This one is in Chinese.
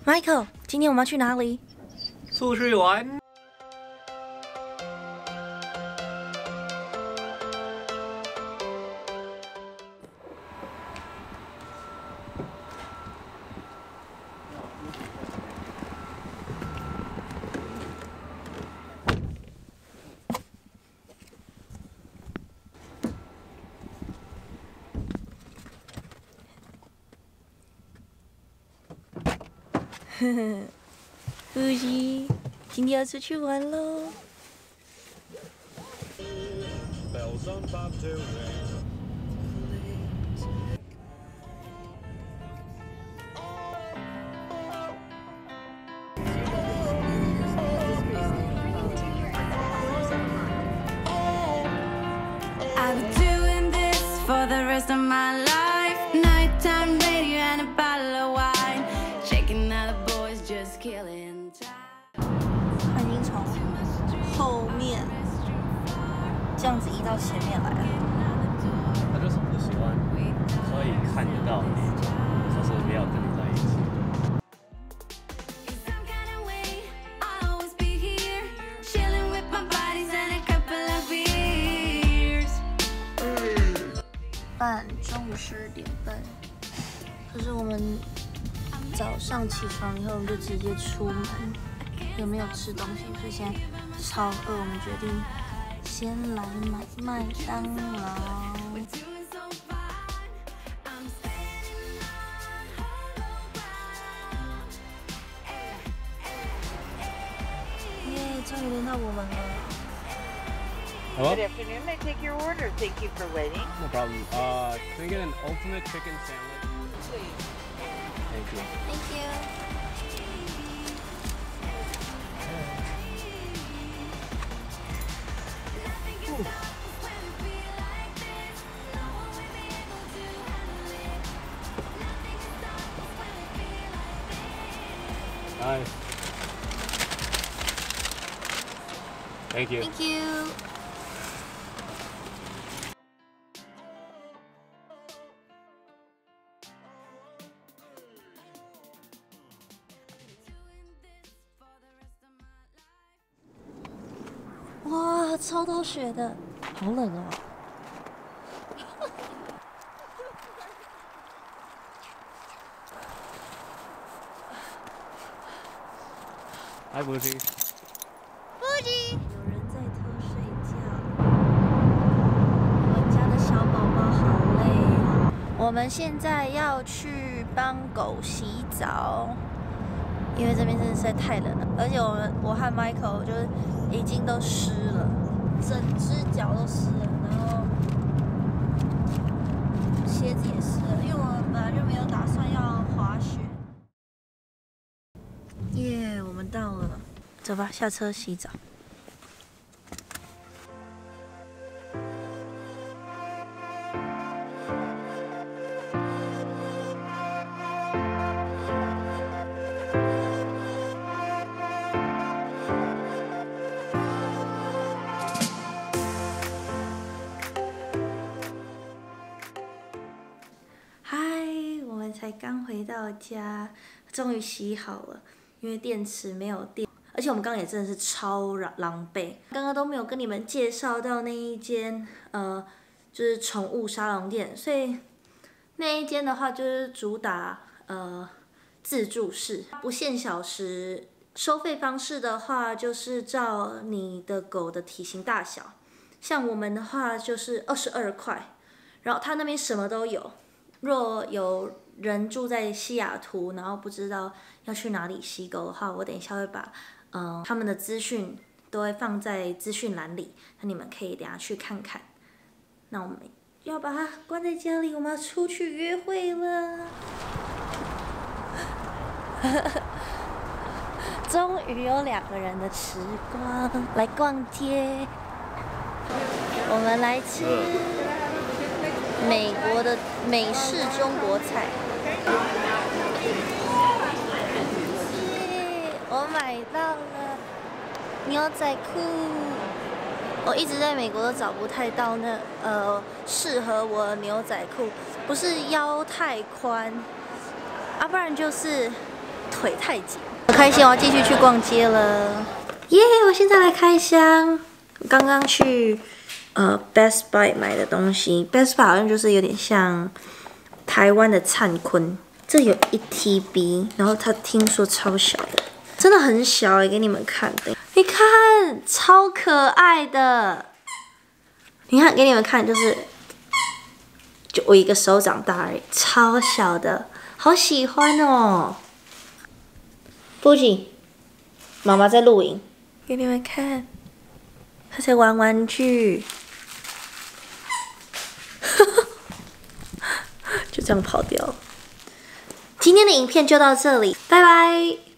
Michael，今天我们要去哪里？ 出去玩。 呼吸，今天要出去玩喽！ I'll be doing this for the rest of my life. Nighttime radio and a bottle of wine. Checking out the boys just killing time. 他已经从后面这样子移到前面来了。 他就是不喜欢可以看得到你，可是没有跟你在一起。 In some kind of way, I'll always be here, chilling with my buddies and a couple of beers. 中午12点半。可是我们早上起床以后，我们就直接出门，也没有吃东西，所以现在超饿。我们决定先来买麦当劳。 Doing so fine. I'm standing on hollow ground. 耶，终于轮到我们了。 Hello? Good afternoon. May I take your order? Thank you for waiting. No problem. Can I get an ultimate chicken sandwich? Please. Thank you. Thank you. Nice. Thank you. Thank you. 哇，超多雪的，好冷哦。 Hi, Boozy. 有人在偷睡觉。我们家的小宝宝好累哦。我们现在要去帮狗洗澡，因为这边真的实在太冷了，而且我和 Michael 就是已经都湿了，整只脚都湿了，然后鞋子也湿了，因为我们本来就没有打算要滑雪。耶，我们到了，走吧，下车洗澡。 嗨，我们才刚回到家，终于洗好了，因为电池没有电，而且我们刚刚也真的是超狼狈，刚刚都没有跟你们介绍到那一间就是宠物沙龙店，所以那一间的话就是主打自助式，不限小时，收费方式的话就是照你的狗的体型大小，像我们的话就是22块，然后他那边什么都有。 若有人住在西雅图，然后不知道要去哪里洗狗的话，我等一下会把他们的资讯都会放在资讯栏里，那你们可以等一下去看看。那我们要把它关在家里，我们要出去约会了。终于有2个人的时光来逛街，我们来吃。 美国的美式中国菜，耶！我买到了牛仔裤，我一直在美国都找不太到那适合我的牛仔裤，不是腰太宽，啊，不然就是腿太紧。很开心，我要继续去逛街了。耶！我现在来开箱。刚刚去Best Buy 买的东西 ，Best Buy 好像就是有点像台湾的灿坤，这有1TB， 然后它听说超小的，真的很小欸，给你们看的。你看，超可爱的。你看，给你们看，就我一个手掌大而已，超小的，好喜欢哦。不行，妈妈在录影，给你们看，她在玩玩具，就这样跑掉了。今天的影片就到这里，拜拜。